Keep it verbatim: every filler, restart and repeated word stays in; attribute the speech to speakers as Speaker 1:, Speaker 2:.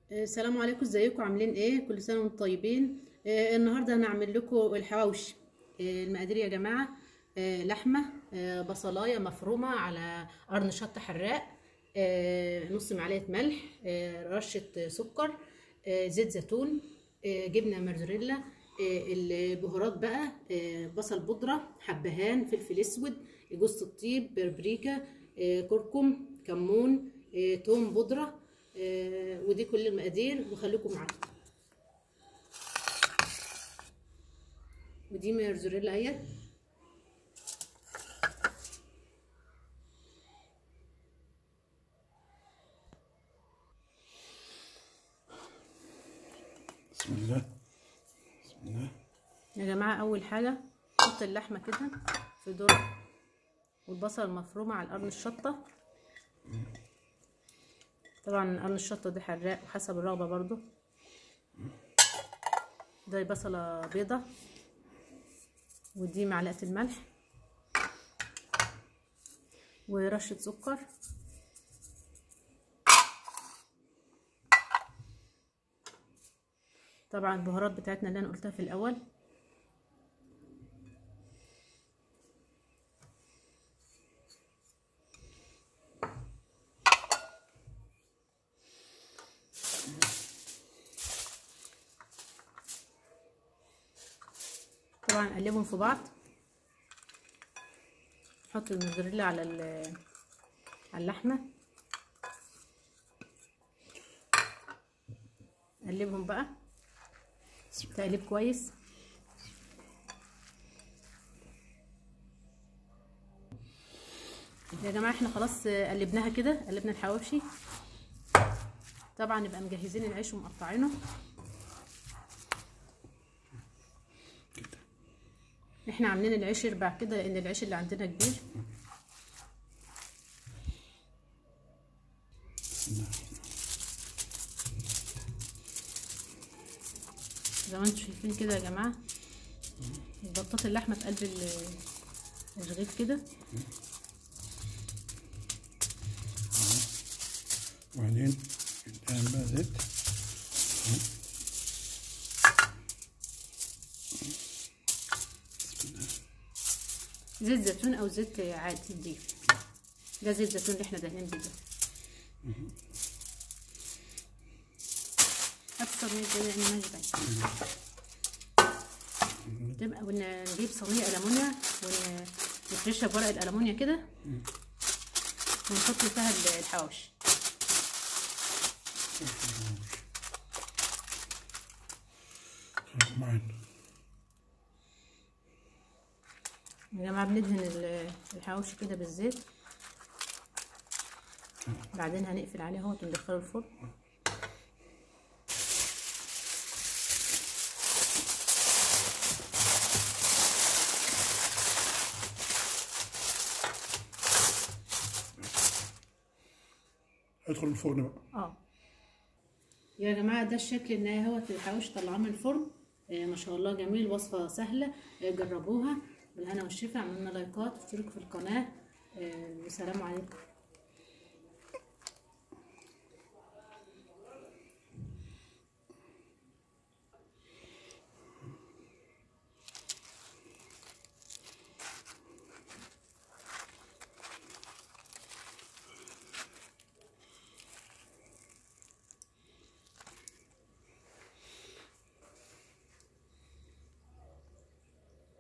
Speaker 1: السلام عليكم، ازيكم؟ عاملين ايه؟ كل سنه وانتم طيبين. آه النهارده هنعمل لكم الحواوشي. آه المقادير يا جماعه: آه لحمه، آه بصلايه مفرومه على قرن شطه حراق، آه نص معلقه ملح، آه رشه سكر، آه زيت زيتون، آه جبنه موتزاريلا، آه البهارات بقى: آه بصل بودره، حبهان، فلفل اسود، جوز الطيب، بابريكا، آه كركم، كمون، آه توم بودره. آه ودي كل المقادير، وخليكم معايا. ودي موتزاريلا اهي.
Speaker 2: بسم الله. بسم الله
Speaker 1: يا جماعه، اول حاجه نحط اللحمه كده في دور، والبصل المفرومه على قرن الشطه. طبعا قرن الشطه دي حراق وحسب الرغبه برضو. ده بصله بيضه، ودي معلقه الملح ورشه سكر. طبعا البهارات بتاعتنا اللي انا قلتها في الاول. طبعا نقلبهم في بعض. نحط الموتزاريلا على على اللحمه، نقلبهم بقى تقليب كويس. يا جماعه احنا خلاص قلبناها كده، قلبنا الحواوشي. طبعا نبقى مجهزين العيش ومقطعينه. احنا عاملين العيش يربع كده لان العيش اللي عندنا كبير. زي ما انتم شايفين كده يا جماعه، بطاط اللحمه في قلب الرغيف كده.
Speaker 2: وبعدين الآن بقى زيت.
Speaker 1: زيت زيتون او زيت عادي دي. ده زيت زيتون اللي احنا دهنين بيه ده. اكثر من كده يعني ما يبقى. تبقى ونجيب صينيه ألمونيا ونفرشها بورق الألمونيا كده، ونحط فيها الحواوشي.
Speaker 2: خليكم معانا
Speaker 1: يا جماعه. بندهن الحواوشي كده بالزيت، بعدين هنقفل عليه اهوت وندخله الفرن.
Speaker 2: ادخل الفرن بقى.
Speaker 1: اه يا جماعه، ده الشكل النهائي اهوت الحواوشي طلعاه من الفرن. آه ما شاء الله جميل، وصفه سهله. آه جربوها بالهنا والشفا. اعملوا لنا لايكات واشتركوا في القناه. آه والسلام عليكم.